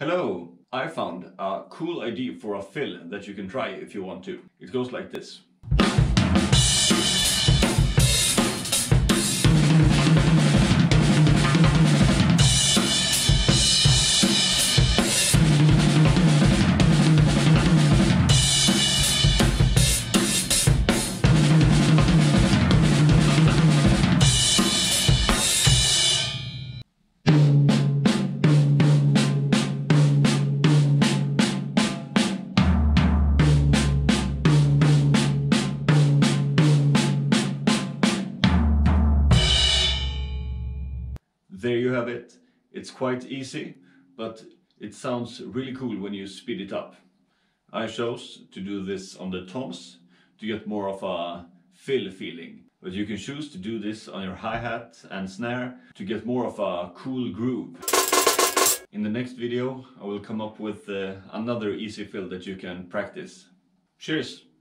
Hello! I found a cool idea for a fill that you can try if you want to. It goes like this. There you have it. It's quite easy, but it sounds really cool when you speed it up. I chose to do this on the toms to get more of a fill feeling. But you can choose to do this on your hi-hat and snare to get more of a cool groove. In the next video I will come up with another easy fill that you can practice. Cheers!